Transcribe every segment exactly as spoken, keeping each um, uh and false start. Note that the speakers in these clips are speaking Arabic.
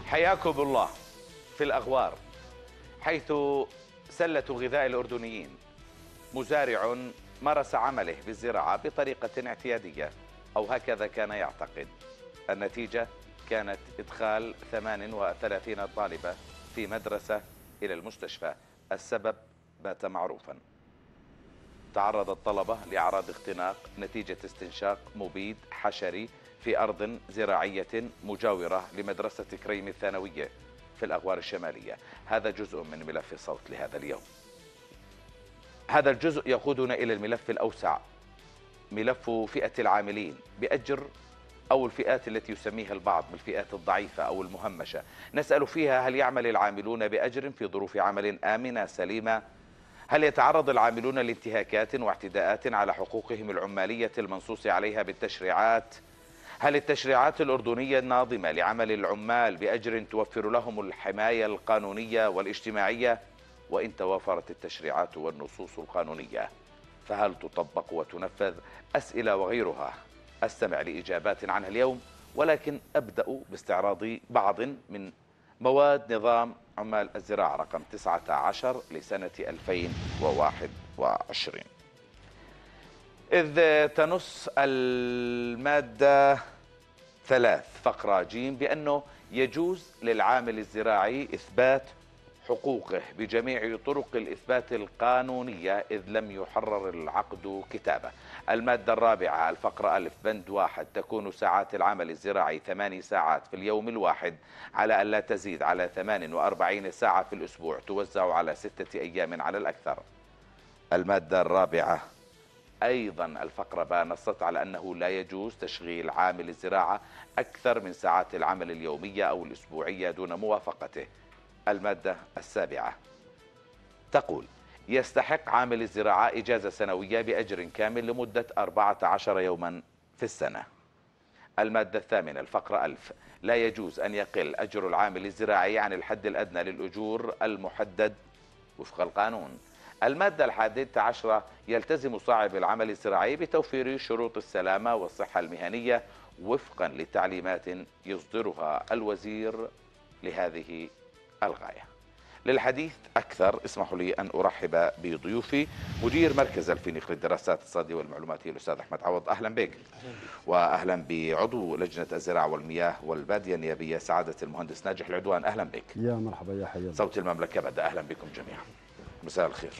حياكم الله في الأغوار، حيث سلة غذاء الأردنيين. مزارع مارس عمله بالزراعة بطريقة اعتيادية، أو هكذا كان يعتقد. النتيجة كانت إدخال ثمان وثلاثين طالبة في مدرسة إلى المستشفى. السبب بات معروفا. تعرض الطلبة لأعراض اختناق نتيجة استنشاق مبيد حشري في أرض زراعية مجاورة لمدرسة كريم الثانوية في الأغوار الشمالية. هذا جزء من ملف صوت لهذا اليوم. هذا الجزء يقودنا إلى الملف الأوسع، ملف فئة العاملين بأجر، أو الفئات التي يسميها البعض بالفئات الضعيفة أو المهمشة. نسأل فيها: هل يعمل العاملون بأجر في ظروف عمل آمنة سليمة؟ هل يتعرض العاملون لانتهاكات واعتداءات على حقوقهم العمالية المنصوص عليها بالتشريعات؟ هل التشريعات الأردنية الناظمة لعمل العمال بأجر توفر لهم الحماية القانونية والاجتماعية؟ وإن توافرت التشريعات والنصوص القانونية، فهل تطبق وتنفذ؟ أسئلة وغيرها أستمع لإجابات عنها اليوم، ولكن أبدأ باستعراض بعض من مواد نظام عمال الزراعة رقم تسعة عشر لسنة ألفين وواحد وعشرين، إذ تنص المادة ثلاث فقرة جيم بأنه يجوز للعامل الزراعي إثبات حقوقه بجميع طرق الإثبات القانونية إذ لم يحرر العقد كتابة. المادة الرابعة الفقرة ألف بند واحد: تكون ساعات العمل الزراعي ثماني ساعات في اليوم الواحد على أن لا تزيد على ثمان وأربعين ساعة في الأسبوع، توزع على ستة أيام على الأكثر. المادة الرابعة أيضا الفقرة باء نصت على أنه لا يجوز تشغيل عامل الزراعة أكثر من ساعات العمل اليومية أو الأسبوعية دون موافقته. المادة السابعة تقول: يستحق عامل الزراعة إجازة سنوية بأجر كامل لمدة أربعة عشر يوما في السنة. المادة الثامنة الفقرة ألف: لا يجوز أن يقل أجر العامل الزراعي عن الحد الأدنى للأجور المحدد وفق القانون. المادة الحادية عشرة: يلتزم صاحب العمل الزراعي بتوفير شروط السلامة والصحة المهنية وفقا لتعليمات يصدرها الوزير لهذه الغاية. للحديث أكثر اسمحوا لي أن أرحب بضيوفي: مدير مركز الفينيق للدراسات الاقتصادية والمعلوماتية الأستاذ أحمد عوض، أهلا بك. وأهلا بعضو لجنة الزراعة والمياه والبادية النيابية سعادة المهندس ناجح العدوان، أهلا بك. يا مرحبا يا حيا. صوت المملكة بدأ، أهلا بكم جميعا، مساء الخير.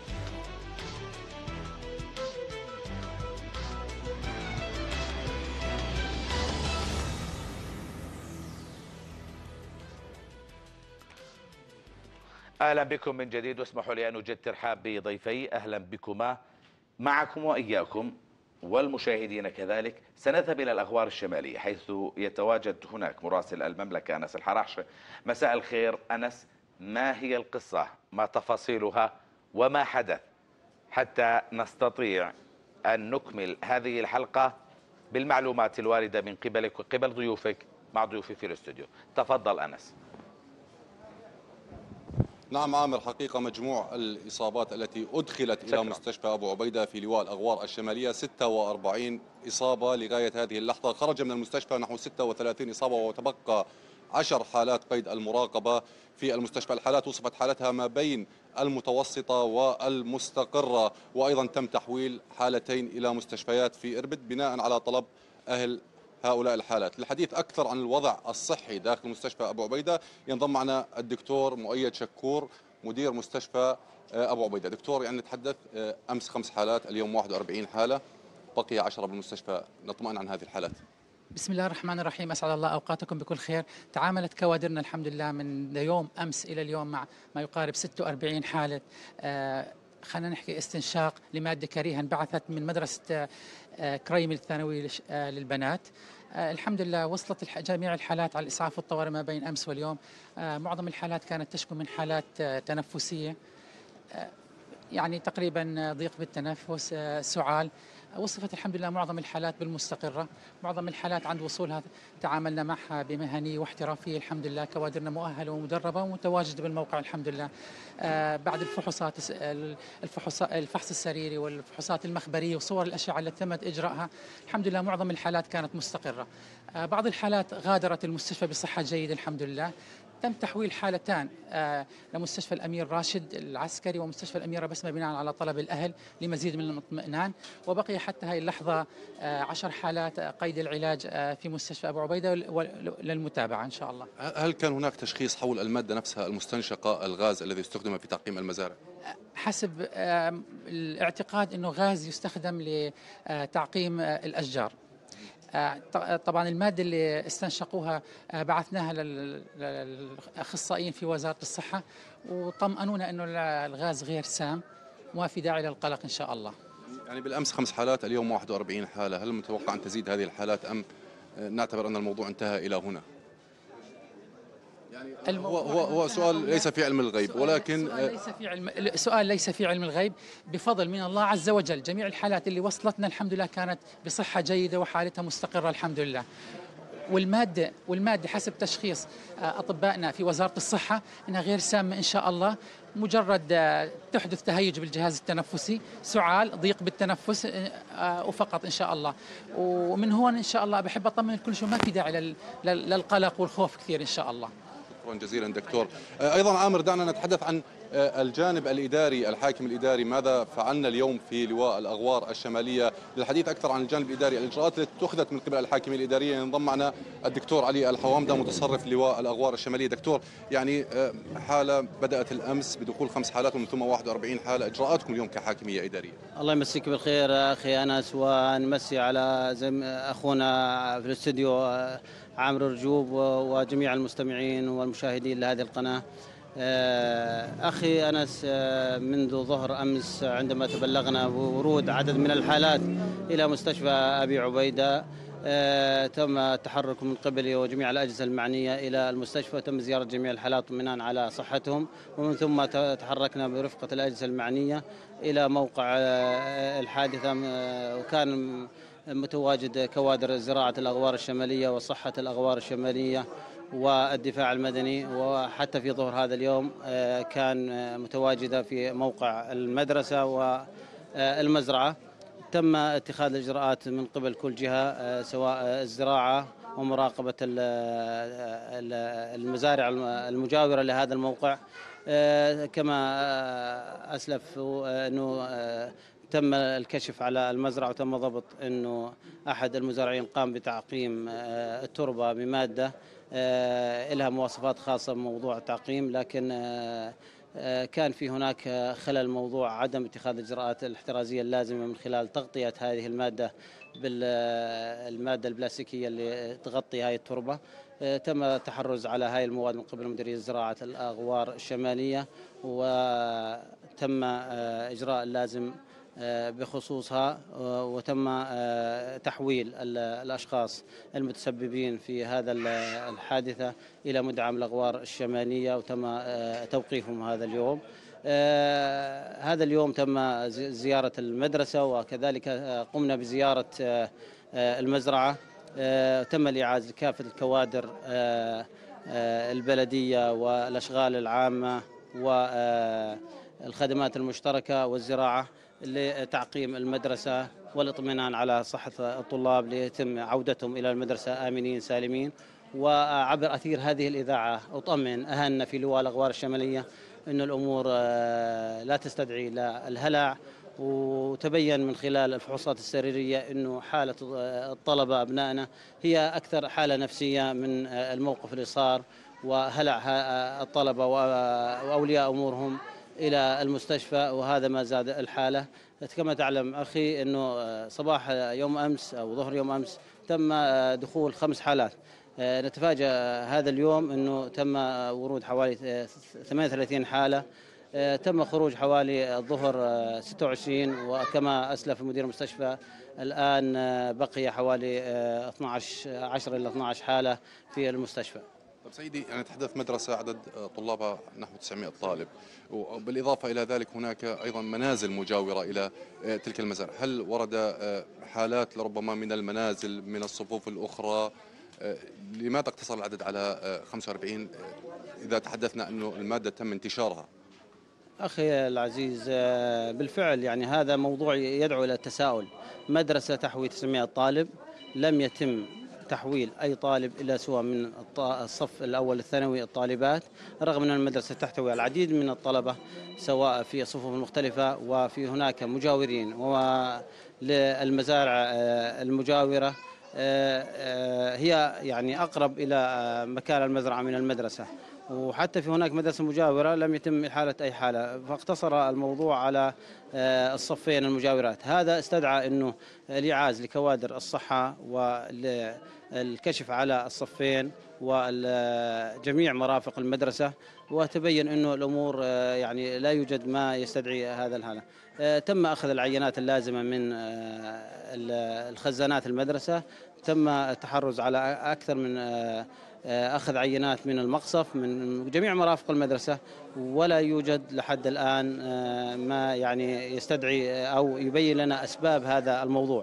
أهلا بكم من جديد، واسمحوا لي أن أجد ترحاب بضيفي. أهلا بكما. معكم وإياكم والمشاهدين كذلك سنذهب إلى الأغوار الشمالية، حيث يتواجد هناك مراسل المملكة أنس الحراحشة. مساء الخير أنس، ما هي القصة، ما تفاصيلها وما حدث، حتى نستطيع أن نكمل هذه الحلقة بالمعلومات الواردة من قبلك وقبل ضيوفك مع ضيوفي في الاستوديو. تفضل أنس. نعم عامر، حقيقة مجموع الإصابات التي أدخلت شكرا. إلى مستشفى أبو عبيدة في لواء الأغوار الشمالية ستة وأربعين إصابة لغاية هذه اللحظة. خرج من المستشفى نحو ستة وثلاثين إصابة وتبقى عشر حالات قيد المراقبة في المستشفى. الحالات وصفت حالتها ما بين المتوسطة والمستقرة، وأيضا تم تحويل حالتين إلى مستشفيات في إربد بناء على طلب أهل هؤلاء الحالات. للحديث أكثر عن الوضع الصحي داخل مستشفى أبو عبيدة ينضم معنا الدكتور مؤيد شكور مدير مستشفى أبو عبيدة. دكتور، يعني نتحدث أمس خمس حالات، اليوم واحد وأربعين حالة، بقي عشرة بالمستشفى، نطمئن عن هذه الحالات. بسم الله الرحمن الرحيم، أسعد الله أوقاتكم بكل خير. تعاملت كوادرنا الحمد لله من يوم أمس إلى اليوم مع ما يقارب ستة وأربعين حالة آه خلينا نحكي استنشاق لمادة كريهة انبعثت من مدرسة آه كريم الثانوي آه للبنات. آه الحمد لله وصلت جميع الحالات على الإسعاف والطوارئ ما بين أمس واليوم. آه معظم الحالات كانت تشكو من حالات آه تنفسية، آه يعني تقريبا ضيق بالتنفس، آه سعال. وصفت الحمد لله معظم الحالات بالمستقرة. معظم الحالات عند وصولها تعاملنا معها بمهنية واحترافية الحمد لله، كوادرنا مؤهلة ومدربة ومتواجدة بالموقع الحمد لله. آه بعد الفحوصات الفحوصات الفحص السريري والفحوصات المخبرية وصور الأشعة التي تمت إجراءها الحمد لله معظم الحالات كانت مستقرة. آه بعض الحالات غادرت المستشفى بصحة جيدة الحمد لله. تم تحويل حالتان آه لمستشفى الأمير راشد العسكري ومستشفى الأميرة بسمة بناء على طلب الأهل لمزيد من الاطمئنان، وبقي حتى هذه اللحظة آه عشر حالات قيد العلاج آه في مستشفى أبو عبيدة للمتابعة إن شاء الله. هل كان هناك تشخيص حول المادة نفسها المستنشقة، الغاز الذي استخدم في تعقيم المزارع؟ حسب آه الاعتقاد أنه غاز يستخدم لتعقيم آه الأشجار. طبعا المادة اللي استنشقوها بعثناها للأخصائيين في وزارة الصحة وطمأنونا أنه الغاز غير سام وما في داعي للقلق إن شاء الله. يعني بالأمس خمس حالات، اليوم واحد وأربعين حالة، هل متوقع أن تزيد هذه الحالات أم نعتبر أن الموضوع انتهى إلى هنا؟ يعني هو هو هو سؤال ليس في علم الغيب، ولكن سؤال ليس في علم سؤال ليس في علم الغيب، بفضل من الله عز وجل. جميع الحالات اللي وصلتنا الحمد لله كانت بصحة جيدة وحالتها مستقرة الحمد لله. والمادة والمادة حسب تشخيص أطبائنا في وزارة الصحة أنها غير سامة إن شاء الله، مجرد تحدث تهيج بالجهاز التنفسي، سعال، ضيق بالتنفس وفقط إن شاء الله. ومن هون إن شاء الله بحب أطمن الكل شو ما في داعي للقلق والخوف كثير إن شاء الله. شكرا جزيلا دكتور. أيضا عامر، دعنا نتحدث عن الجانب الإداري، الحاكم الإداري، ماذا فعلنا اليوم في لواء الأغوار الشمالية؟ للحديث أكثر عن الجانب الإداري، الإجراءات التي اتخذت من قبل الحاكمية الإدارية، ينضم معنا الدكتور علي الحوامدة متصرف لواء الأغوار الشمالية. دكتور، يعني حالة بدأت الأمس بدخول خمس حالات ومن ثم واحد وأربعين حالة، إجراءاتكم اليوم كحاكمية إدارية؟ الله يمسيك بالخير أخي أنس، ونمسي على زم أخونا في الاستوديو عامر رجوب وجميع المستمعين والمشاهدين لهذه القناة. أخي أنس، منذ ظهر أمس عندما تبلغنا بورود عدد من الحالات إلى مستشفى أبي عبيدة، تم التحرك من قبلي وجميع الأجهزة المعنية إلى المستشفى، وتم زيارة جميع الحالات اطمئنان على صحتهم، ومن ثم تحركنا برفقة الأجهزة المعنية إلى موقع الحادثة، وكان متواجد كوادر زراعة الأغوار الشمالية وصحة الأغوار الشمالية والدفاع المدني، وحتى في ظهر هذا اليوم كان متواجدة في موقع المدرسة والمزرعة. تم اتخاذ الإجراءات من قبل كل جهة، سواء الزراعة ومراقبة المزارع المجاورة لهذا الموقع. كما أسلف أنه تم الكشف على المزرعة وتم ضبط أنه أحد المزارعين قام بتعقيم التربة بمادة لها مواصفات خاصة بموضوع التعقيم، لكن كان في هناك خلل موضوع عدم اتخاذ الإجراءات الاحترازية اللازمة من خلال تغطية هذه المادة بالمادة البلاستيكية اللي تغطي هذه التربة. تم التحرز على هذه المواد من قبل مديرية زراعة الأغوار الشمالية، وتم إجراء اللازم بخصوصها، وتم تحويل الأشخاص المتسببين في هذا الحادثة إلى مدعم الأغوار الشمالية، وتم توقيفهم هذا اليوم. هذا اليوم تم زيارة المدرسة، وكذلك قمنا بزيارة المزرعة. تم الإعازة كافة الكوادر البلدية والأشغال العامة والخدمات المشتركة والزراعة لتعقيم المدرسة والاطمئنان على صحة الطلاب ليتم عودتهم إلى المدرسة آمنين سالمين. وعبر أثير هذه الإذاعة أطمئن أهلنا في لواء الأغوار الشمالية أن الأمور لا تستدعي لا الهلع، وتبين من خلال الفحوصات السريرية أنه حالة الطلبة أبنائنا هي أكثر حالة نفسية من الموقف اللي صار، وهلع الطلبة وأولياء أمورهم إلى المستشفى، وهذا ما زاد الحالة. كما تعلم أخي أنه صباح يوم أمس أو ظهر يوم أمس تم دخول خمس حالات. نتفاجأ هذا اليوم أنه تم ورود حوالي ثمانية وثلاثين حالة، تم خروج حوالي الظهر ستة وعشرين، وكما أسلف مدير المستشفى الآن بقي حوالي اثني عشر عشرة إلى اثني عشر حالة في المستشفى. طيب سيدي، يعني نتحدث مدرسة عدد طلابها نحو تسعمائة طالب، وبالإضافة إلى ذلك هناك أيضا منازل مجاورة إلى تلك المزارع. هل ورد حالات لربما من المنازل من الصفوف الأخرى؟ لماذا اقتصر العدد على خمسة وأربعين إذا تحدثنا أنه المادة تم انتشارها؟ أخي العزيز، بالفعل يعني هذا موضوع يدعو إلى التساؤل. مدرسة تحوي تسعمائة طالب، لم يتم تحويل أي طالب إلا سوى من الصف الأول الثانوي الطالبات، رغم أن المدرسة تحتوي العديد من الطلبة سواء في الصفوف المختلفة، وفي هناك مجاورين، وللمزارع المجاورة هي يعني أقرب إلى مكان المزرعة من المدرسة، وحتى في هناك مدرسة مجاورة لم يتم إحالة أي حالة، فاقتصر الموضوع على الصفين المجاورات. هذا استدعى أنه الإعاز لكوادر الصحة والكشف على الصفين وجميع مرافق المدرسة، وتبين أنه الأمور يعني لا يوجد ما يستدعي هذا الحالة. تم أخذ العينات اللازمة من الخزانات المدرسة، تم التحرز على أكثر من أخذ عينات من المقصف من جميع مرافق المدرسة، ولا يوجد لحد الآن ما يعني يستدعي أو يبين لنا أسباب هذا الموضوع.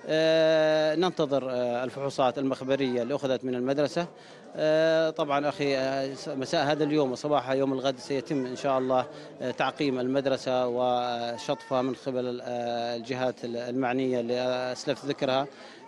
ننتظر الفحوصات المخبرية اللي أخذت من المدرسة. طبعا أخي، مساء هذا اليوم وصباح يوم الغد سيتم إن شاء الله تعقيم المدرسة وشطفها من قبل الجهات المعنية اللي أسلفت ذكرها،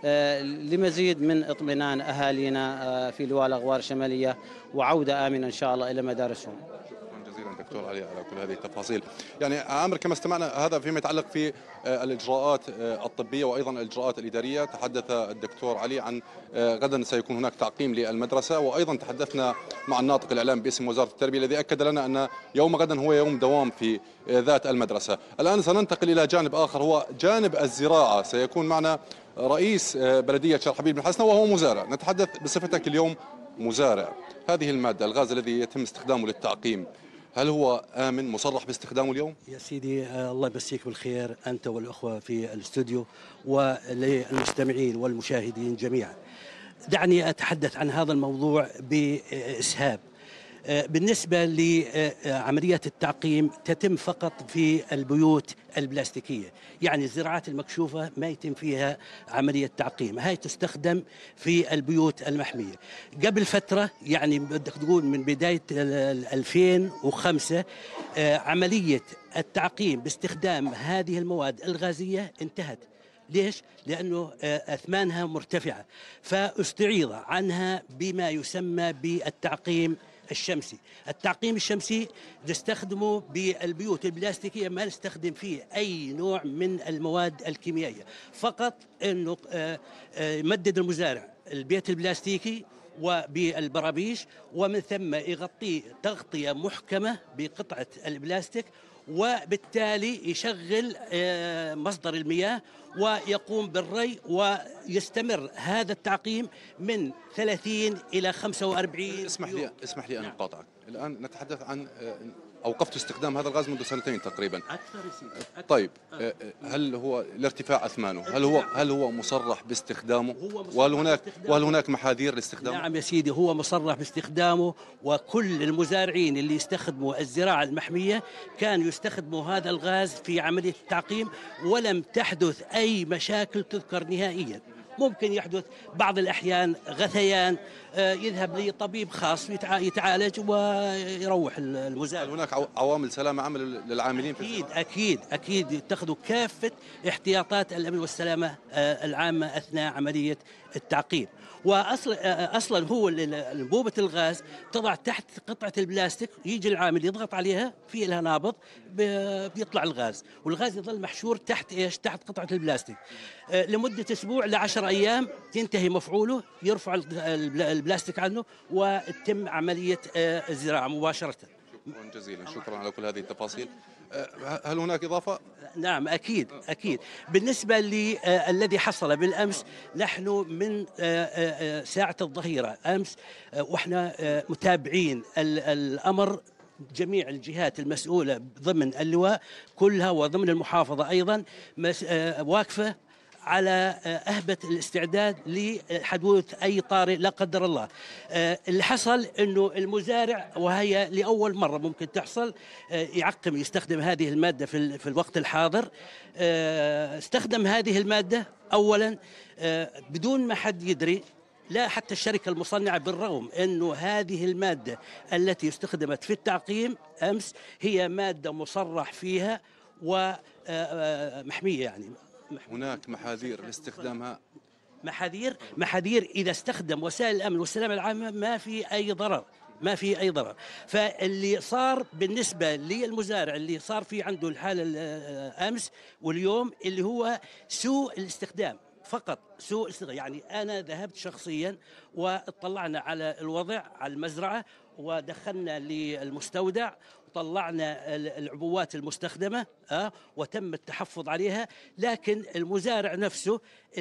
لمزيد من اطمئنان أهالينا في لواء الأغوار الشمالية وعودة آمنة إن شاء الله إلى مدارسهم. شكرا جزيلا دكتور علي على كل هذه التفاصيل. يعني عامر، كما استمعنا هذا فيما يتعلق في الإجراءات الطبية وأيضا الإجراءات الإدارية. تحدث الدكتور علي عن غدا سيكون هناك تعقيم للمدرسة، وأيضا تحدثنا مع الناطق الإعلامي باسم وزارة التربية الذي أكد لنا أن يوم غدا هو يوم دوام في ذات المدرسة. الآن سننتقل إلى جانب آخر، هو جانب الزراعة. سيكون معنا رئيس بلدية شرحبيل بن حسنة وهو مزارع. نتحدث بصفتك اليوم مزارع، هذه المادة الغاز الذي يتم استخدامه للتعقيم، هل هو آمن مصرح باستخدامه اليوم؟ يا سيدي الله يمسيك بالخير أنت والأخوة في الاستوديو وللمستمعين والمشاهدين جميعا. دعني أتحدث عن هذا الموضوع بإسهاب. بالنسبة لعمليات التعقيم تتم فقط في البيوت البلاستيكية، يعني الزراعات المكشوفة ما يتم فيها عملية تعقيم، هاي تستخدم في البيوت المحمية. قبل فترة يعني بدك تقول من بداية ألفين وخمسة عملية التعقيم باستخدام هذه المواد الغازية انتهت. ليش؟ لأنه أثمانها مرتفعة، فاستعيض عنها بما يسمى بالتعقيم الشمسي. التعقيم الشمسي نستخدمه بالبيوت البلاستيكية، ما نستخدم فيه أي نوع من المواد الكيميائية، فقط أنه يمدد المزارع البيت البلاستيكي وبالبرابيش، ومن ثم يغطيه تغطية محكمة بقطعة البلاستيك، وبالتالي يشغل مصدر المياه ويقوم بالري، ويستمر هذا التعقيم من ثلاثين إلى خمسة وأربعين. اسمح لي اسمح لي أن أقاطعك. الآن نتحدث عن أوقفت استخدام هذا الغاز منذ سنتين تقريبا. أكثر أكثر. طيب، هل هو لارتفاع أثمانه هل هو هل هو مصرح باستخدامه؟ وهل هناك وهل هناك محاذير لاستخدامه؟ نعم يا سيدي، هو مصرح باستخدامه، وكل المزارعين اللي يستخدموا الزراعة المحمية كانوا يستخدموا هذا الغاز في عملية التعقيم، ولم تحدث أي مشاكل تذكر نهائيا. ممكن يحدث بعض الأحيان غثيان، يذهب لطبيب خاص يتعالج ويروح المزارع. هل هناك عوامل سلامة عامة للعاملين في أكيد أكيد أكيد يتخذوا كافة احتياطات الأمن والسلامة العامة أثناء عملية التعقيم. وأصلا أصلا هو انبوبة الغاز تضع تحت قطعة البلاستيك، يجي العامل يضغط عليها، في لها نابض بيطلع الغاز، والغاز يظل محشور تحت إيش؟ تحت قطعة البلاستيك لمدة أسبوع لعشر أيام، تنتهي مفعوله، يرفع البلاستيك عنه وتتم عملية الزراعة مباشرة. شكرا جزيلا، شكرا على كل هذه التفاصيل. هل هناك إضافة؟ نعم أكيد أكيد. بالنسبة للذي حصل بالأمس، نحن من ساعة الظهيرة أمس وإحنا متابعين الأمر، جميع الجهات المسؤولة ضمن اللواء كلها وضمن المحافظة أيضا واقفة على أهبة الاستعداد لحدوث أي طارئ لا قدر الله. اللي حصل أنه المزارع، وهي لأول مرة ممكن تحصل، يعقم يستخدم هذه المادة في في الوقت الحاضر. استخدم هذه المادة أولا بدون ما حد يدري، لا حتى الشركة المصنعة، بالرغم أنه هذه المادة التي استخدمت في التعقيم أمس هي مادة مصرح فيها ومحمية. يعني هناك محاذير لاستخدامها، محاذير محاذير إذا استخدم وسائل الأمن والسلامة العامة ما في أي ضرر، ما في أي ضرر. فاللي صار بالنسبة للمزارع اللي صار في عنده الحالة أمس واليوم اللي هو سوء الاستخدام، فقط سوء استخدام. يعني أنا ذهبت شخصيا واطلعنا على الوضع على المزرعة، ودخلنا للمستودع طلعنا العبوات المستخدمة أه وتم التحفظ عليها. لكن المزارع نفسه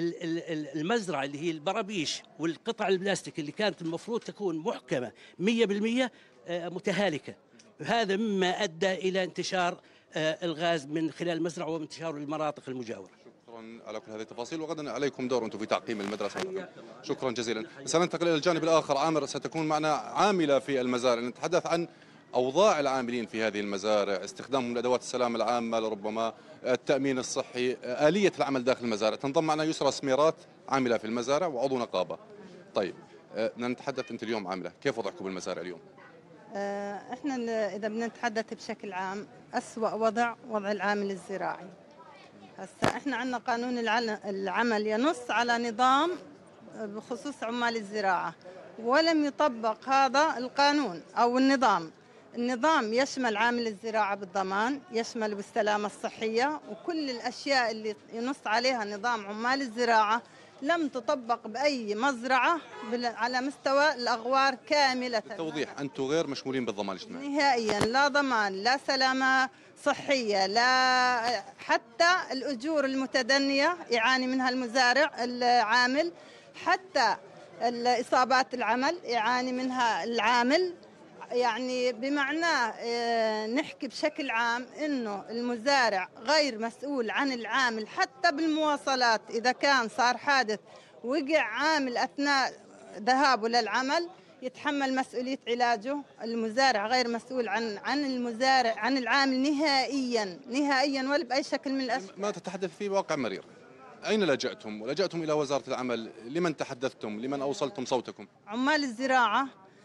المزرعة اللي هي البرابيش والقطع البلاستيك اللي كانت المفروض تكون محكمة مية بالمية متهالكة. هذا مما أدى إلى انتشار الغاز من خلال المزرعة وانتشاره للمناطق المجاورة. شكرا على كل هذه التفاصيل، وغدا عليكم دور أنتم في تعقيم المدرسة. شكرا جزيلا. سننتقل إلى الجانب الآخر. عامر، ستكون معنا عاملة في المزارع، نتحدث عن أوضاع العاملين في هذه المزارع، استخدامهم لأدوات السلامة العامة، لربما التأمين الصحي، آلية العمل داخل المزارع. تنضم معنا يسرى سميرات، عاملة في المزارع وعضو نقابة. طيب نتحدث، أنت اليوم عاملة، كيف وضعكم بالمزارع اليوم؟ احنا إذا بنتحدث بشكل عام أسوأ وضع وضع العامل الزراعي. هسه احنا عندنا قانون العمل ينص على نظام بخصوص عمال الزراعة، ولم يطبق هذا القانون أو النظام. النظام يشمل عامل الزراعة بالضمان، يشمل بالسلامة الصحية، وكل الأشياء اللي ينص عليها نظام عمال الزراعة لم تطبق بأي مزرعة على مستوى الأغوار كاملة. توضيح، أنتم غير مشمولين بالضمان الاجتماعي نهائيا، لا ضمان، لا سلامة صحية، لا حتى الأجور المتدنية يعاني منها المزارع العامل، حتى الإصابات العمل يعاني منها العامل. يعني بمعناه نحكي بشكل عام إنه المزارع غير مسؤول عن العامل، حتى بالمواصلات إذا كان صار حادث وقع عامل أثناء ذهابه للعمل يتحمل مسؤولية علاجه. المزارع غير مسؤول عن عن المزارع عن العامل نهائيا نهائيا ولا بأي شكل من الأشكال. ما تتحدث فيه واقع مرير. أين لجأتم؟ ولجأتم إلى وزارة العمل، لمن تحدثتم؟ لمن أوصلتم صوتكم؟ عمال الزراعة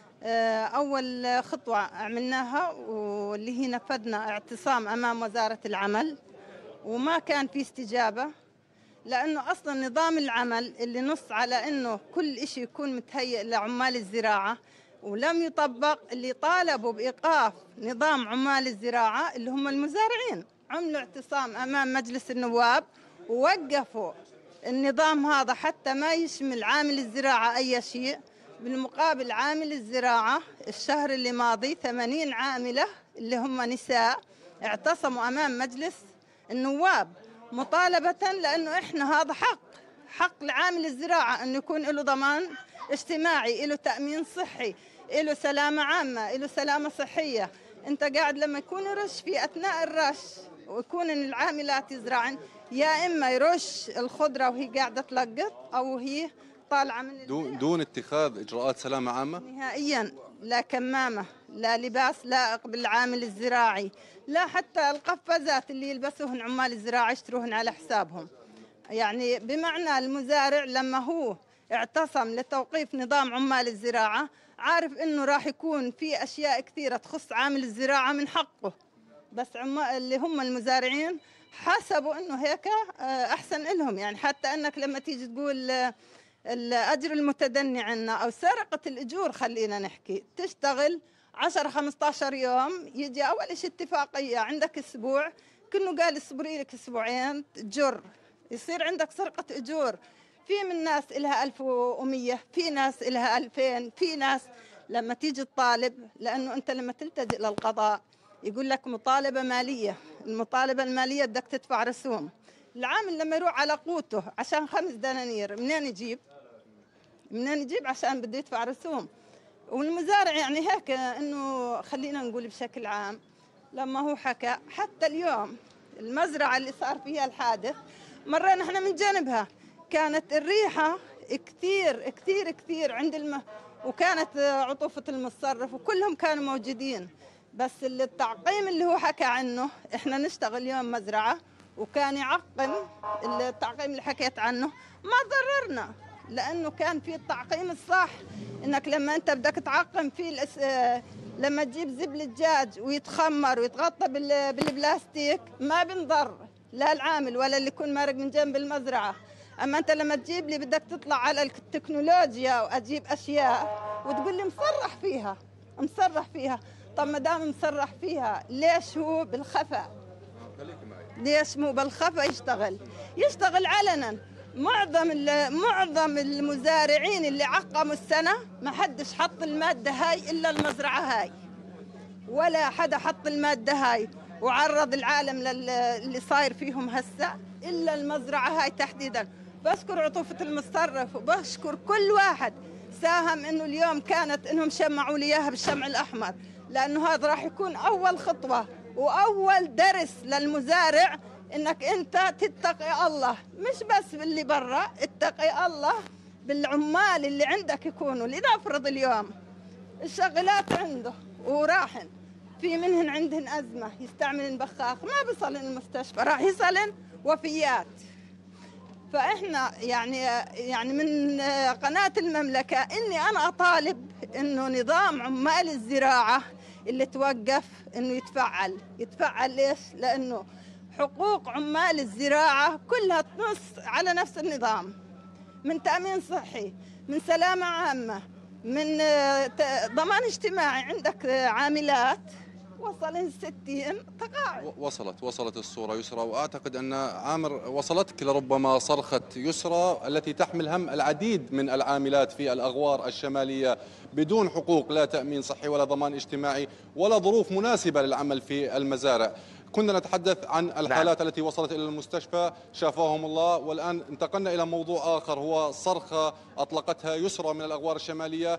أول خطوة عملناها واللي هي نفذنا اعتصام أمام وزارة العمل، وما كان في استجابة، لأنه أصلا نظام العمل اللي نص على أنه كل إشي يكون متهيئ لعمال الزراعة ولم يطبق. اللي طالبوا بإيقاف نظام عمال الزراعة اللي هم المزارعين عملوا اعتصام أمام مجلس النواب ووقفوا النظام هذا حتى ما يشمل عامل الزراعة أي شيء. بالمقابل عامل الزراعة الشهر اللي ماضي ثمانين عاملة اللي هم نساء اعتصموا أمام مجلس النواب مطالبة، لأنه إحنا هذا حق حق لعامل الزراعة أنه يكون له ضمان اجتماعي، له تأمين صحي، له سلامة عامة، له سلامة صحية. أنت قاعد لما يكون يرش في أثناء الرش ويكون العاملات يزرعن، يا إما يرش الخضرة وهي قاعدة تلقط أو هي طالعة من دون, دون اتخاذ إجراءات سلامة عامة نهائيا. لا كمامة، لا لباس لائق بالعامل الزراعي، لا حتى القفازات اللي يلبسوهن عمال الزراعة يشتروهن على حسابهم. يعني بمعنى المزارع لما هو اعتصم لتوقيف نظام عمال الزراعة عارف انه راح يكون في اشياء كثيرة تخص عامل الزراعة من حقه، بس اللي هم المزارعين حسبوا انه هيك احسن لهم. يعني حتى انك لما تيجي تقول الأجر المتدني عنا أو سرقة الأجور، خلينا نحكي تشتغل عشرة خمسة عشر يوم، يجي أول شيء اتفاقية عندك أسبوع، كأنه قال اصبري لك أسبوعين تجر، يصير عندك سرقة أجور. في من ناس إلها ألف ومية، في ناس إلها ألفين، في ناس لما تيجي الطالب، لأنه أنت لما تلتجئ للقضاء يقول لك مطالبة مالية، المطالبة المالية بدك تدفع رسوم. العامل لما يروح على قوته عشان خمس دنانير منين يجيب؟ منين يجيب عشان بده يدفع رسوم. والمزارع يعني هيك انه خلينا نقول بشكل عام لما هو حكى حتى اليوم المزرعة اللي صار فيها الحادث مرينا احنا من جنبها، كانت الريحة كثير كثير كثير عند الم... وكانت عطوفة المتصرف وكلهم كانوا موجودين. بس التعقيم اللي هو حكى عنه، احنا نشتغل اليوم مزرعة وكان يعقم، التعقيم اللي حكيت عنه ما ضررنا، لأنه كان في التعقيم الصح، إنك لما أنت بدك تعقم فيه الأس... لما تجيب زبل الدجاج ويتخمر ويتغطى بال... بالبلاستيك ما بنضر لا العامل ولا اللي يكون مارق من جنب المزرعة. أما أنت لما تجيب لي بدك تطلع على التكنولوجيا وأجيب أشياء وتقول لي مصرح فيها مصرح فيها، طب ما دام مصرح فيها ليش هو بالخفا؟ ليش مو بالخفا يشتغل؟ يشتغل علنا. معظم معظم المزارعين اللي عقموا السنة ما حدش حط المادة هاي إلا المزرعة هاي، ولا حدا حط المادة هاي وعرض العالم للي صاير فيهم هسه إلا المزرعة هاي تحديدا. بشكر عطوفة المتصرف وبشكر كل واحد ساهم إنه اليوم كانت إنهم شمعوا لي إياها بالشمع الأحمر، لأنه هذا راح يكون أول خطوة وأول درس للمزارع إنك أنت تتقي الله، مش بس باللي برا، اتقي الله بالعمال اللي عندك يكونوا. لنفرض اليوم الشغلات عنده وراحن، في منهن عندهن أزمة يستعملن بخاخ ما بيصلن المستشفى، راح يصلن وفيات. فإحنا يعني يعني من قناة المملكة إني أنا أطالب إنه نظام عمال الزراعة اللي توقف إنه يتفعل يتفعل ليش؟ لأنه حقوق عمال الزراعة كلها تنص على نفس النظام، من تأمين صحي، من سلامة عامة، من ضمان اجتماعي. عندك عاملات وصلن ستين تقاعد. وصلت وصلت الصورة يسرى، وأعتقد أن عامر وصلتك لربما صرخة يسرى التي تحمل هم العديد من العاملات في الأغوار الشمالية بدون حقوق، لا تأمين صحي ولا ضمان اجتماعي ولا ظروف مناسبة للعمل في المزارع. كنا نتحدث عن الحالات التي وصلت إلى المستشفى شافاهم الله، والآن انتقلنا إلى موضوع آخر هو صرخة أطلقتها يسرى من الأغوار الشمالية،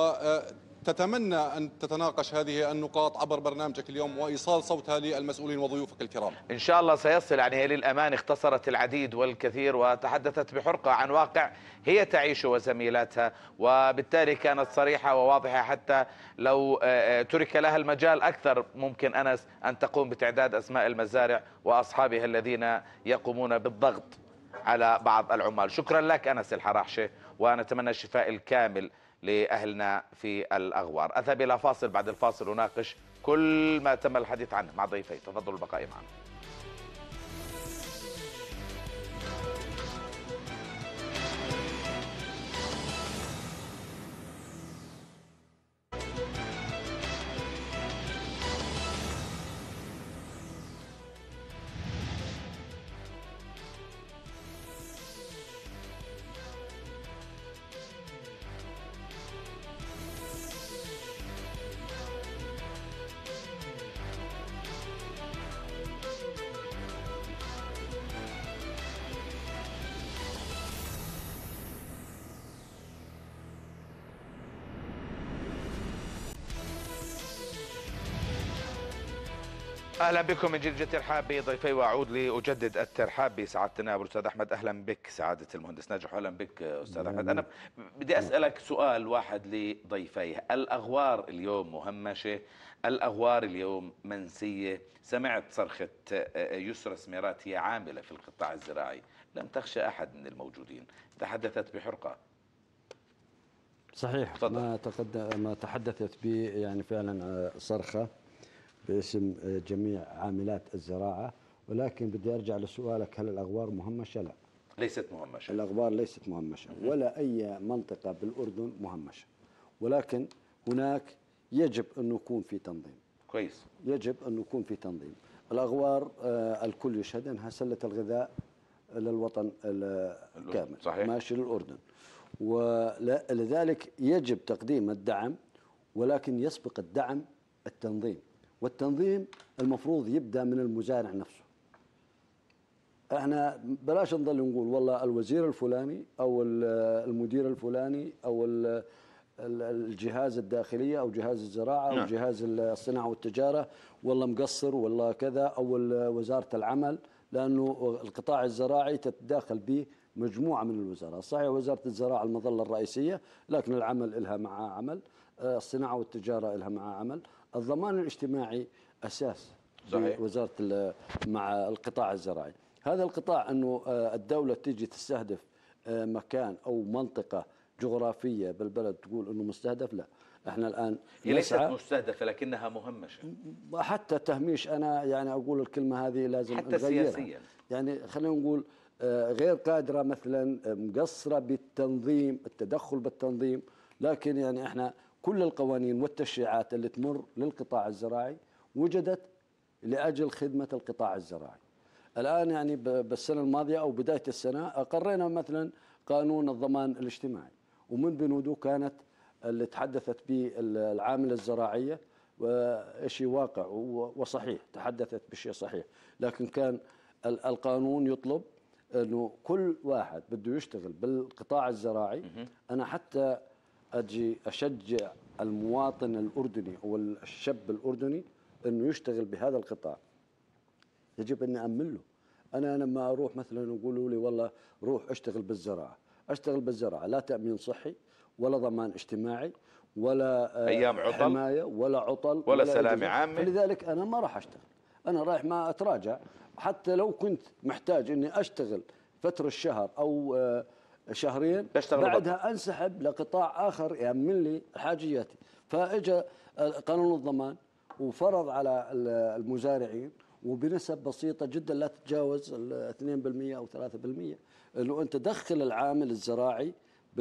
وتتمنى أن تتناقش هذه النقاط عبر برنامجك اليوم وإيصال صوتها للمسؤولين وضيوفك الكرام. إن شاء الله سيصل. يعني هي للأمان اختصرت العديد والكثير وتحدثت بحرقة عن واقع هي تعيشه وزميلاتها، وبالتالي كانت صريحة وواضحة. حتى لو ترك لها المجال أكثر ممكن أنس أن تقوم بتعداد أسماء المزارع وأصحابها الذين يقومون بالضغط على بعض العمال. شكرا لك أنس الحراحشة، ونتمنى الشفاء الكامل لأهلنا في الأغوار. أذهب إلى فاصل، بعد الفاصل أناقش كل ما تم الحديث عنه مع ضيفي. تفضلوا البقاء معنا. اهلا بكم من جديد. ترحاب بضيفي، واعود لاجدد الترحاب بسعاده النائب الاستاذ احمد. اهلا بك سعاده المهندس ناجح، واهلا بك استاذ احمد. انا بدي اسالك سؤال واحد لضيفي. الاغوار اليوم مهمشه، الاغوار اليوم منسيه. سمعت صرخه يسرى سميرات، هي عامله في القطاع الزراعي، لم تخشى احد من الموجودين، تحدثت بحرقه. صحيح. فضل. ما تقدم ما تحدثت به يعني فعلا صرخه باسم جميع عاملات الزراعة، ولكن بدي أرجع لسؤالك، هل الأغوار مهمشة؟ لا، ليست مهمشة. الأغوار ليست مهمشة ولا أي منطقة بالأردن مهمشة، ولكن هناك يجب أن يكون في تنظيم. كويس. يجب أن يكون في تنظيم. الأغوار آه الكل يشهد أنها سلة الغذاء للوطن الكامل. صحيح. ماشي للأردن، ولذلك يجب تقديم الدعم، ولكن يسبق الدعم التنظيم، والتنظيم المفروض يبدأ من المزارع نفسه. احنا بلاش نضل نقول والله الوزير الفلاني او المدير الفلاني او الجهاز الداخلية او جهاز الزراعة او جهاز الصناعة والتجارة والله مقصر والله كذا، او وزارة العمل. لأنه القطاع الزراعي تتداخل به مجموعة من الوزارات. صحيح وزارة الزراعة المظلة الرئيسية، لكن العمل لها معها عمل، الصناعة والتجارة لها معها عمل، الضمان الاجتماعي أساس صحيح. وزارة مع القطاع الزراعي. هذا القطاع أنه الدولة تيجي تستهدف مكان أو منطقة جغرافية بالبلد تقول أنه مستهدف، لا. احنا الآن هي ليست مستهدفة لكنها مهمشة. حتى تهميش، أنا يعني أقول الكلمة هذه لازم حتى نغيرها. سياسيا يعني خلينا نقول غير قادرة، مثلا مقصرة بالتنظيم، التدخل بالتنظيم. لكن يعني احنا كل القوانين والتشريعات اللي تمر للقطاع الزراعي وجدت لأجل خدمة القطاع الزراعي. الآن يعني بالسنة الماضية أو بداية السنة أقرينا مثلا قانون الضمان الاجتماعي، ومن بنوده كانت اللي تحدثت به العامل الزراعية وشيء واقع وصحيح، تحدثت بشيء صحيح. لكن كان القانون يطلب أنه كل واحد بده يشتغل بالقطاع الزراعي. أنا حتى أجي أشجع المواطن الأردني أو الشاب الأردني أنه يشتغل بهذا القطاع، يجب أن أأمن له. أنا لما أروح مثلا يقولوا لي والله روح اشتغل بالزراعة، أشتغل بالزراعة لا تأمين صحي ولا ضمان اجتماعي ولا أيام عطل حماية ولا عطل ولا, ولا سلامة عامة. فلذلك أنا ما راح أشتغل، أنا رايح ما أتراجع. حتى لو كنت محتاج أني أشتغل فترة الشهر أو شهرين بعدها بطل. أنسحب لقطاع آخر يأمن لي حاجياتي. فإجا قانون الضمان وفرض على المزارعين وبنسب بسيطة جدا لا تتجاوز اثنين بالمئة أو ثلاثة بالمئة أنه أنت دخل العامل الزراعي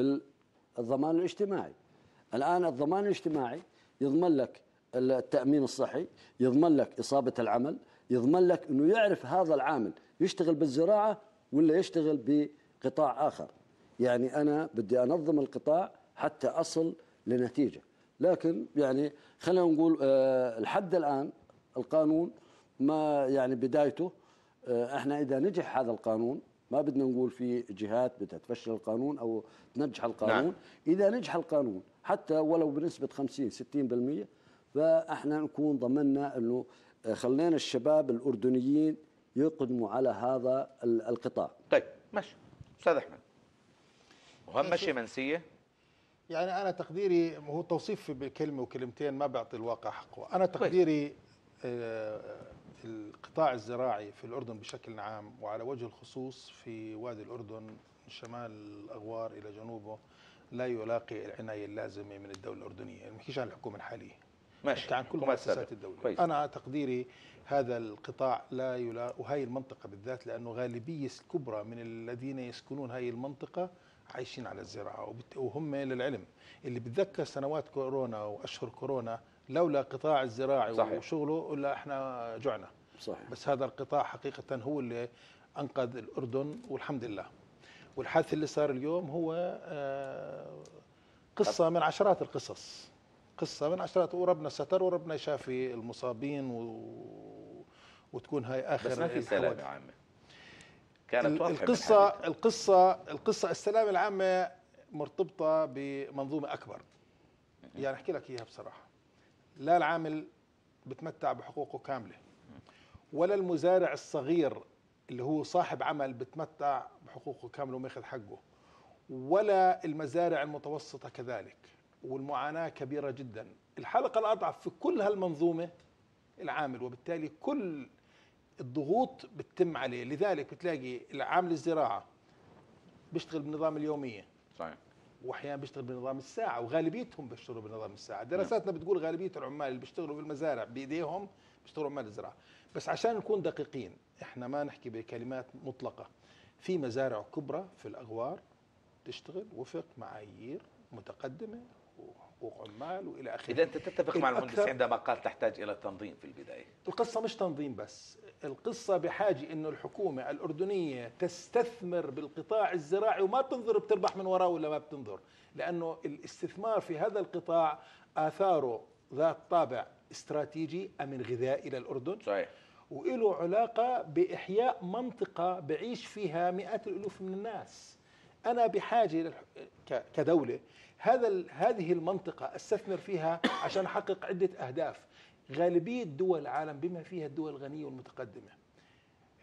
بالضمان الاجتماعي. الآن الضمان الاجتماعي يضمن لك التأمين الصحي، يضمن لك إصابة العمل، يضمن لك أنه يعرف هذا العامل يشتغل بالزراعة ولا يشتغل بقطاع آخر. يعني أنا بدي أنظم القطاع حتى أصل لنتيجة. لكن يعني خلينا نقول أه لحد الآن القانون ما يعني بدايته أه احنا إذا نجح هذا القانون، ما بدنا نقول في جهات بدها تفشل القانون أو تنجح القانون. نعم. إذا نجح القانون حتى ولو بنسبة خمسين ستين بالمئة فاحنا نكون ضمننا أنه خلينا الشباب الأردنيين يقدموا على هذا القطاع. طيب ماشي أستاذ أحمد، مهمشة منسية؟ يعني أنا تقديري هو توصيف بكلمة وكلمتين ما بيعطي الواقع حقه. أنا تقديري القطاع الزراعي في الأردن بشكل عام وعلى وجه الخصوص في وادي الأردن من شمال الأغوار إلى جنوبه لا يلاقي العناية اللازمة من الدولة الأردنية. ما نحكيش عن الحكومة الحالية، ماشي، عن كل مؤسسات الدولة. كويس. أنا تقديري هذا القطاع لا يلاقي، وهي المنطقة بالذات، لأنه غالبية الكبرى من الذين يسكنون هذه المنطقة عايشين على الزراعة. وهم للعلم اللي بتذكر سنوات كورونا وأشهر كورونا لولا قطاع الزراعي صحيح. وشغله إلا إحنا جعنا. صحيح. بس هذا القطاع حقيقة هو اللي أنقذ الأردن والحمد لله. والحادث اللي صار اليوم هو قصة من عشرات القصص، قصة من عشرات، وربنا ستر وربنا يشافي المصابين و... وتكون هاي آخر. بس ما في سلامة عامة كانت القصة القصة القصة السلامة العامة مرتبطة بمنظومة أكبر. يعني أحكي لك إياها بصراحة، لا العامل بتمتع بحقوقه كاملة، ولا المزارع الصغير اللي هو صاحب عمل بتمتع بحقوقه كاملة وماخذ حقه، ولا المزارع المتوسطة كذلك. والمعاناة كبيرة جدا. الحلقة الأضعف في كل هالمنظومة العامل، وبالتالي كل الضغوط بتتم عليه. لذلك بتلاقي العامل الزراعة بيشتغل بنظام اليومية صحيح، واحيانا بيشتغل بنظام الساعة، وغالبيتهم بيشتغلوا بنظام الساعة. دراساتنا بتقول غالبية العمال اللي بيشتغلوا بالمزارع بإيديهم بيشتغلوا عمال الزراعة. بس عشان نكون دقيقين، احنا ما نحكي بكلمات مطلقة. في مزارع كبرى في الأغوار تشتغل وفق معايير متقدمة وحقوق عمال والى اخره. اذا انت تتفق مع المهندس عندما قال تحتاج الى التنظيم في البدايه. القصه مش تنظيم بس، القصه بحاجه انه الحكومه الاردنيه تستثمر بالقطاع الزراعي وما بتنظر بتربح من وراه ولا ما بتنظر، لانه الاستثمار في هذا القطاع اثاره ذات طابع استراتيجي امن غذائي للاردن. صحيح. وله علاقه باحياء منطقه بعيش فيها مئات الالوف من الناس. انا بحاجه كدوله هذا هذه المنطقة استثمر فيها عشان أحقق عدة أهداف. غالبية دول العالم بما فيها الدول الغنية والمتقدمة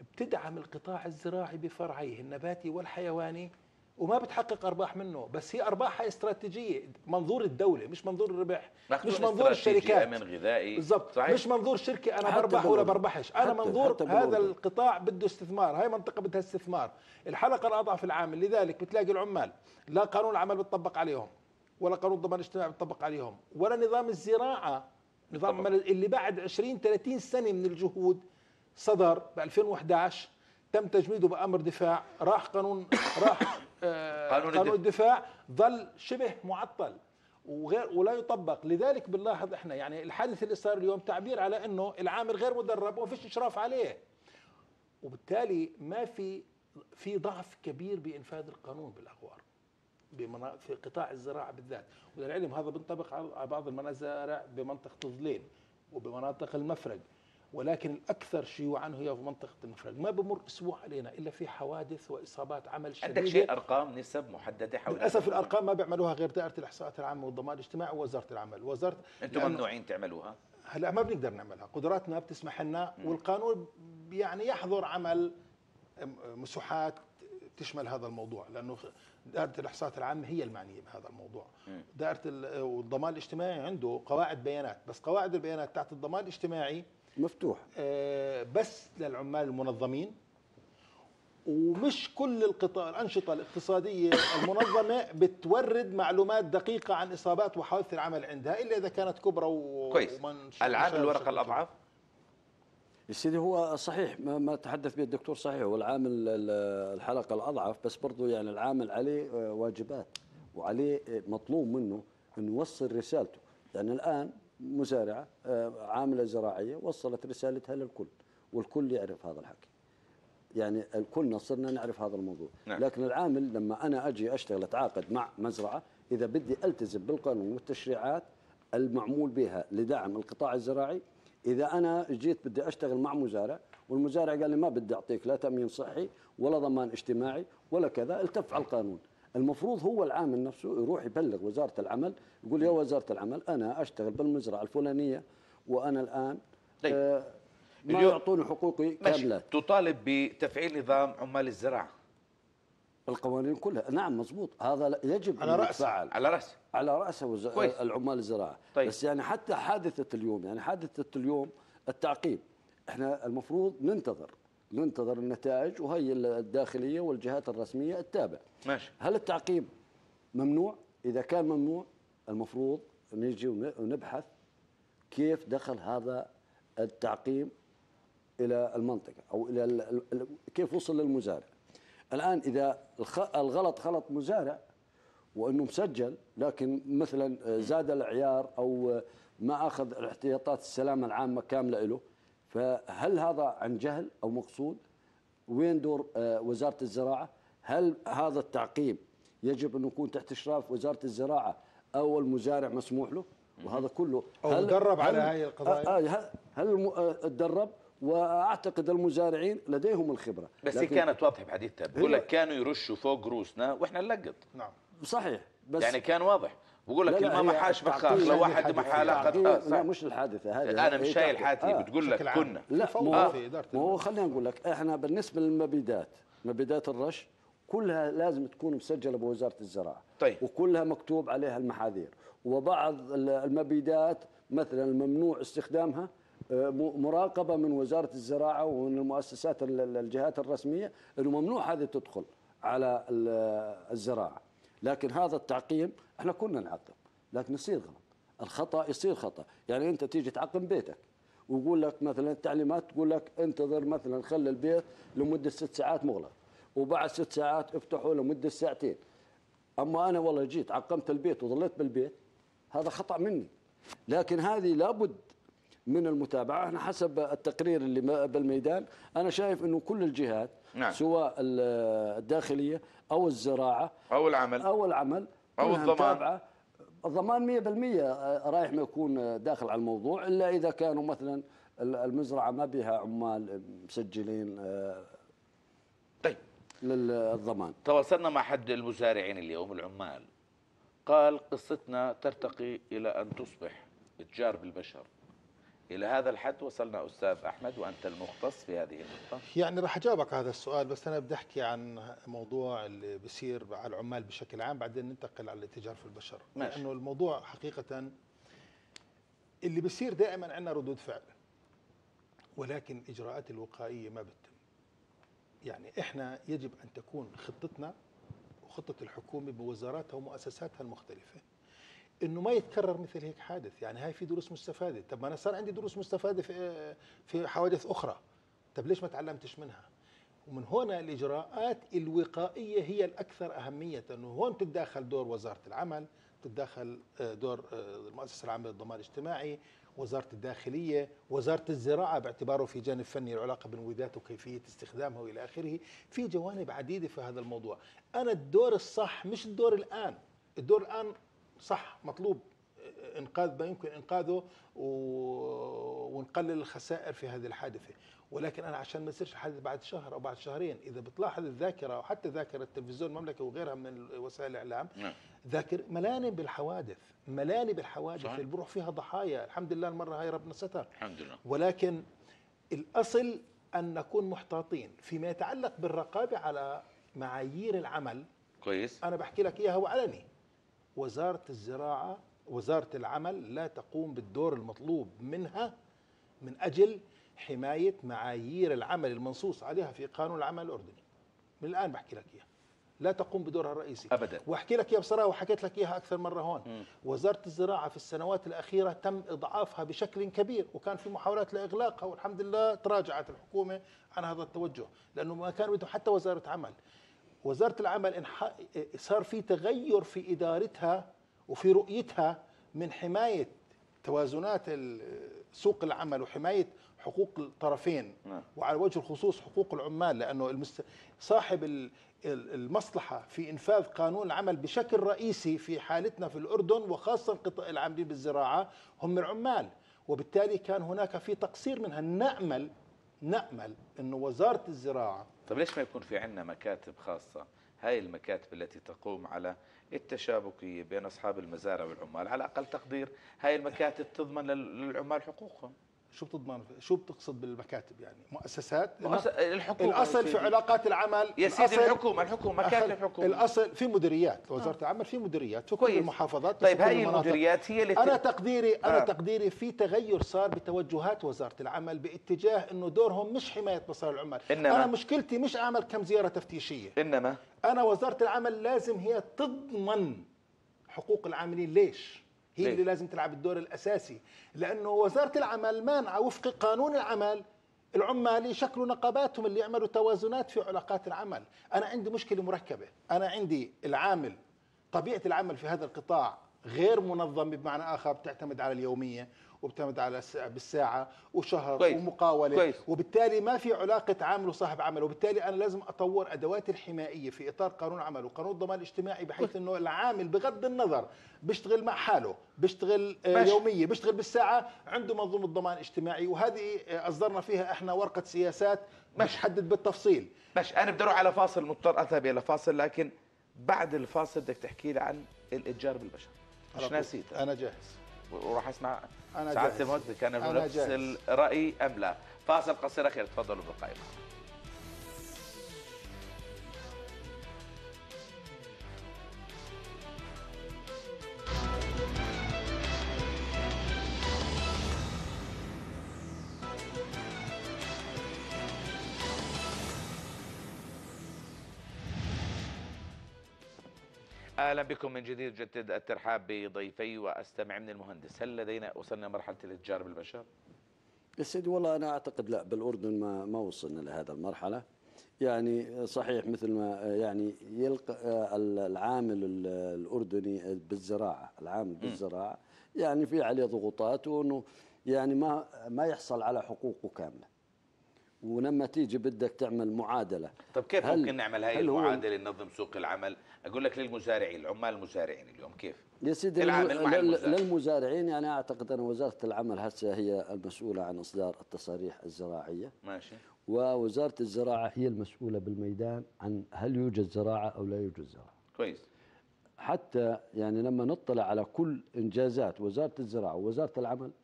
بتدعم القطاع الزراعي بفرعيه النباتي والحيواني وما بتحقق ارباح منه، بس هي ارباحها استراتيجيه، منظور الدوله مش منظور الربح، مش منظور الشركات، امن غذائي بالضبط، مش منظور شركه انا بربح ولا بربحش، انا منظور هذا القطاع بده استثمار، هاي منطقه بدها استثمار. الحلقه الاضعف العامل، لذلك بتلاقي العمال لا قانون العمل بتطبق عليهم، ولا قانون الضمان الاجتماعي بتطبق عليهم، ولا نظام الزراعه، نظام اللي بعد عشرين ثلاثين سنه من الجهود صدر ب ألفين وإحدى عشر، تم تجميده بامر دفاع، راح قانون راح آه قانون, قانون الدفاع، ظل شبه معطل وغير ولا يطبق. لذلك بنلاحظ احنا يعني الحادث اللي صار اليوم تعبير على انه العامل غير مدرب وما فيش اشراف عليه، وبالتالي ما في في ضعف كبير بانفاذ القانون بالاغوار في قطاع الزراعه بالذات. وللعلم هذا بينطبق على بعض المزارع بمنطقه الظلين وبمناطق المفرق، ولكن الاكثر شيوعا هي في منطقه المفرق. ما بمر اسبوع علينا الا في حوادث واصابات عمل شديده. عندك شيء ارقام نسب محدده حول؟ للاسف الارقام ما بيعملوها غير دائره الاحصاءات العامه والضمان الاجتماعي ووزاره العمل. وزاره انتم ممنوعين تعملوها؟ هلا ما بنقدر نعملها، قدراتنا بتسمح لنا، والقانون يعني يحظر عمل مساحات تشمل هذا الموضوع، لانه دائره الاحصاءات العامه هي المعنيه بهذا الموضوع. دائره الضمان الاجتماعي عنده قواعد بيانات، بس قواعد البيانات تحت الضمان الاجتماعي مفتوح آه بس للعمال المنظمين، ومش كل القطاع الانشطه الاقتصاديه المنظمه بتورد معلومات دقيقه عن اصابات وحوادث العمل عندها الا اذا كانت كبرى و... كويس. العامل الورقه الاضعف يا سيدي هو صحيح ما, ما تحدث به الدكتور صحيح، هو العامل الحلقه الاضعف، بس برضه يعني العامل عليه واجبات وعليه مطلوب منه انه يوصل رسالته. يعني الان مزارعه عامله زراعيه وصلت رسالتها للكل والكل يعرف هذا الحكي، يعني الكلنا صرنا نعرف هذا الموضوع. نعم. لكن العامل لما انا اجي اشتغل اتعاقد مع مزرعه، اذا بدي التزم بالقانون والتشريعات المعمول بها لدعم القطاع الزراعي، إذا أنا جيت بدي أشتغل مع مزارع والمزارع قال لي ما بدي أعطيك لا تأمين صحي ولا ضمان اجتماعي ولا كذا، التف على القانون. المفروض هو العامل نفسه يروح يبلغ وزارة العمل، يقول يا وزارة العمل أنا أشتغل بالمزرعة الفلانية وأنا الآن طيب. آه ما يعطوني حقوقي كاملة. تطالب بتفعيل نظام عمال الزراعة، القوانين كلها. نعم مزبوط، هذا يجب على رأسه على رأسه على رأسه وز... العمال الزراعة. طيب. بس يعني حتى حادثة اليوم، يعني حادثة اليوم التعقيم، احنا المفروض ننتظر ننتظر النتائج، وهي الداخلية والجهات الرسمية التابعة. ماشي. هل التعقيم ممنوع؟ إذا كان ممنوع المفروض نيجي ونبحث كيف دخل هذا التعقيم إلى المنطقة أو إلى ال... كيف وصل للمزارع. الآن إذا الغلط خلط مزارع وأنه مسجل لكن مثلا زاد العيار أو ما أخذ الاحتياطات السلامة العامة كاملة له، فهل هذا عن جهل أو مقصود؟ وين دور وزارة الزراعة؟ هل هذا التعقيم يجب أن يكون تحت إشراف وزارة الزراعة أو المزارع مسموح له؟ وهذا كله أو تدرب على هاي القضايا؟ هل تدرب؟ واعتقد المزارعين لديهم الخبره. بس هي كانت واضحه بحديثها، بقول لك كانوا يرشوا فوق روسنا واحنا نلقط. نعم صحيح، بس يعني كان واضح. بقول لك ما محاش بخاف لو واحد ما حلقت. لا مش الحادثه هذه، انا مش شايل الحادثه آه. بتقول لك كنا لا مو آه. هو خلينا نقول لك احنا بالنسبه للمبيدات، مبيدات الرش كلها لازم تكون مسجله بوزاره الزراعه. طيب. وكلها مكتوب عليها المحاذير، وبعض المبيدات مثلا الممنوع استخدامها مراقبة من وزارة الزراعة ومن المؤسسات الجهات الرسمية أنه ممنوع هذه تدخل على الزراعة. لكن هذا التعقيم احنا كنا نعقم، لكن يصير غلط، الخطأ يصير خطأ. يعني أنت تيجي تعقم بيتك ويقول لك مثلا التعليمات تقول لك انتظر مثلا خلي البيت لمدة ست ساعات مغلق، وبعد ست ساعات افتحه لمدة ساعتين. أما أنا والله جيت عقمت البيت وظليت بالبيت، هذا خطأ مني. لكن هذه لابد من المتابعة. احنا حسب التقرير اللي بالميدان أنا شايف أنه كل الجهات نعم. سواء الداخلية أو الزراعة أو العمل أو العمل أو الضمان، الضمان مية بالمية رايح ما يكون داخل على الموضوع، إلا إذا كانوا مثلا المزرعة ما بها عمال مسجلين طيب للضمان. تواصلنا مع حد المزارعين اليوم العمال، قال قصتنا ترتقي إلى أن تصبح تجار بالبشر. إلى هذا الحد وصلنا أستاذ أحمد وأنت المختص في هذه النقطة. يعني راح أجاوبك على هذا السؤال، بس أنا بدي أحكي عن موضوع اللي بيصير على العمال بشكل عام، بعدين ننتقل على الاتجار في البشر. ماشي. لأنه الموضوع حقيقة اللي بيصير دائما عندنا ردود فعل، ولكن الإجراءات الوقائية ما بتتم. يعني إحنا يجب أن تكون خطتنا وخطة الحكومة بوزاراتها ومؤسساتها المختلفة انه ما يتكرر مثل هيك حادث. يعني هاي في دروس مستفاده. طب ما انا صار عندي دروس مستفاده في في حوادث اخرى، طب ليش ما تعلمتش منها؟ ومن هنا الاجراءات الوقائيه هي الاكثر اهميه، انه هون تتداخل دور وزاره العمل، تتداخل دور المؤسسه العامه للضمان الاجتماعي، وزاره الداخليه، وزاره الزراعه باعتباره في جانب فني له علاقه بالمبيدات وكيفيه استخدامها والى اخره. في جوانب عديده في هذا الموضوع. انا الدور الصح مش الدور الان، الدور الان صح مطلوب انقاذ ما يمكن انقاذه ونقلل الخسائر في هذه الحادثه، ولكن انا عشان ما يصيرش الحادث بعد شهر او بعد شهرين. اذا بتلاحظ الذاكره وحتى ذاكره التلفزيون المملكه وغيرها من وسائل الاعلام، ذاكر ملانه بالحوادث، ملانه بالحوادث اللي بروح فيها ضحايا. الحمد لله المره هاي ربنا ستر الحمد لله، ولكن الاصل ان نكون محتاطين فيما يتعلق بالرقابه على معايير العمل. كويس. انا بحكي لك اياها وعلني. وزارة الزراعة وزارة العمل لا تقوم بالدور المطلوب منها من أجل حماية معايير العمل المنصوص عليها في قانون العمل الأردني. من الآن بحكي لك إياها، لا تقوم بدورها الرئيسي أبدا. وأحكي لك إياها بصراحة، وحكيت لك إياها أكثر مرة هون. م. وزارة الزراعة في السنوات الأخيرة تم إضعافها بشكل كبير، وكان في محاولات لإغلاقها، والحمد لله تراجعت الحكومة عن هذا التوجه، لأنه ما كان بدهم حتى وزارة عمل. وزارة العمل صار في تغير في إدارتها وفي رؤيتها من حماية توازنات سوق العمل وحماية حقوق الطرفين، وعلى وجه الخصوص حقوق العمال، لأنه صاحب المصلحة في إنفاذ قانون العمل بشكل رئيسي في حالتنا في الأردن وخاصة قطاع العاملين بالزراعة هم العمال، وبالتالي كان هناك في تقصير منها. نأمل نأمل أنه وزارة الزراعة. طب ليش ما يكون في عندنا مكاتب خاصة؟ هاي المكاتب التي تقوم على التشابكية بين أصحاب المزارع والعمال، على أقل تقدير هاي المكاتب تضمن للعمال حقوقهم. شو بتضمن؟ شو بتقصد بالمكاتب؟ يعني مؤسسات مؤس... الحكومة. الأصل في علاقات العمل يا سيدي الحكومة الحكومة مكاتب الحكومة. الأصل في مديريات وزارة آه. العمل، في مديريات في كل المحافظات. طيب هاي المديريات هي اللي أنا تقديري أنا آه. تقديري في تغير صار بتوجهات وزارة العمل باتجاه إنه دورهم مش حماية مصالح العمال. إنما أنا مشكلتي مش أعمل كم زيارة تفتيشية، إنما أنا وزارة العمل لازم هي تضمن حقوق العاملين. ليش؟ هي ليه؟ اللي لازم تلعب الدور الأساسي، لأنه وزارة العمل مانعة وفق قانون العمل العمال يشكلوا نقاباتهم اللي يعملوا توازنات في علاقات العمل. أنا عندي مشكلة مركبة، أنا عندي العامل طبيعة العمل في هذا القطاع غير منظم، بمعنى آخر بتعتمد على اليومية وبتعتمد على بالساعة وشهر كويس. ومقاولة كويس. وبالتالي ما في علاقة عامل وصاحب عمل، وبالتالي أنا لازم أطور أدوات الحمائية في إطار قانون العمل وقانون الضمان الاجتماعي، بحيث أنه العامل بغض النظر بيشتغل مع حاله، بيشتغل باش. يومية، بيشتغل بالساعة، عنده منظومة ضمان اجتماعي. وهذه أصدرنا فيها إحنا ورقة سياسات مش حدد بالتفصيل. ماشي، أنا بدي أروح على فاصل، مضطر أذهب إلى فاصل، لكن بعد الفاصل بدك تحكي لي عن الإتجار بالبشر. مش ناسيت. أنا جاهز وراح اسمع أنا سعادة المهندس كان له نفس الرأي أم لا. فاصل قصير أخير، تفضلوا بالقائمة. اهلا بكم من جديد. جدد الترحاب بضيفي واستمع من المهندس. هل لدينا وصلنا مرحله الاتجار بالبشر؟ يا سيدي والله انا اعتقد لا، بالاردن ما ما وصلنا لهذا المرحله. يعني صحيح مثل ما يعني يلقى العامل الاردني بالزراعه، العامل بالزراعه يعني في عليه ضغوطات، وانه يعني ما ما يحصل على حقوقه كامله. ولما تيجي بدك تعمل معادله، طب كيف ممكن نعمل هاي المعادله ننظم سوق العمل؟ اقول لك للمزارعين، العمال المزارعين اليوم كيف؟ يا سيدي للمزارعين يعني اعتقد ان وزاره العمل هسه هي المسؤوله عن اصدار التصاريح الزراعيه. ماشي. ووزاره الزراعه هي المسؤوله بالميدان عن هل يوجد زراعه او لا يوجد زراعه. كويس. حتى يعني لما نطلع على كل انجازات وزاره الزراعه ووزاره العمل